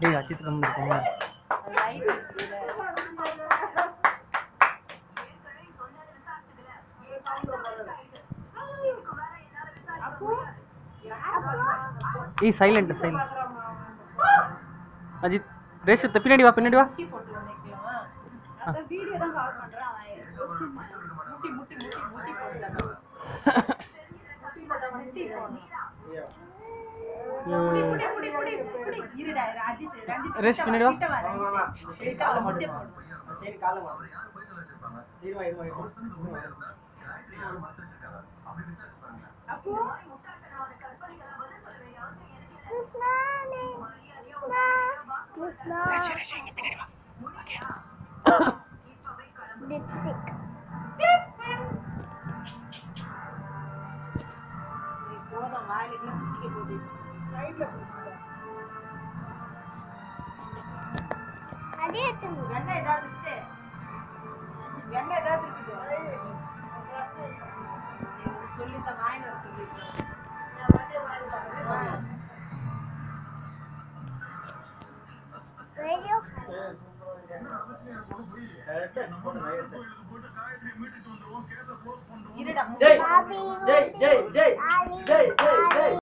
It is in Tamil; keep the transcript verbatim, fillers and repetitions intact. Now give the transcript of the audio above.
டேய் அச்சித்து நம்ம இருக்கோம் ஏ சைலண்ட் சைலண்ட் அஜித் ரேஷ் பின்னாடி வா பின்னாடி வா அத வீடியோ தான் கால் பண்றேன் அவன் முட்டி முட்டி முட்டி முட்டி போடுறான் முட்டி போட முட்டி போடு முடி முடி முடி முடி இருடா ராஜித் ரஞ்சித் ரேஷ் பின்னாடி வா கிட்ட வா முட்டி போடு சரி கால வா இருவா இருவா அப்போ கிருஷ்ணா ரேஷ் இங்க பின்னாடி வா லிப்ஸ்டிக் நீ போட வாயில முட்டி போடு சைடுல போடு அதே எடுத்து என்ன ஏதாவது இருக்கு என்ன ஏதாவது இருக்குது சொல்லி இந்த வாயில சொல்லி ரேடியோ இருடா ஜெய் பாபி ஜெய் ஜெய் ஜெய் ஆலி ஜெய் ஜெய்